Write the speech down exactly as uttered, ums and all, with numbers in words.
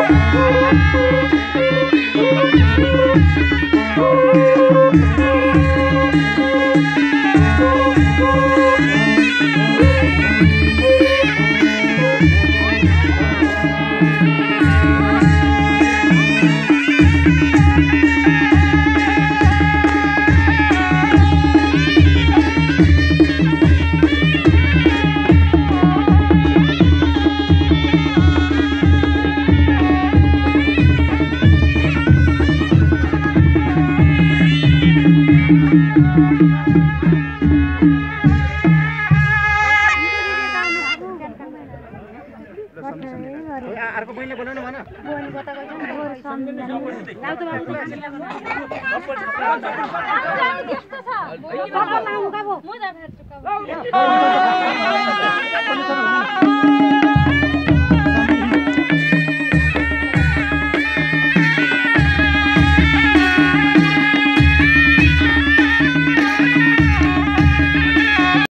अर्को बहिनीले बोलाउनु भन बहिनी कता गयो लाउ त बाबु त्यस्तो छ बाबा मामु काबो म जा फेर्छु काबो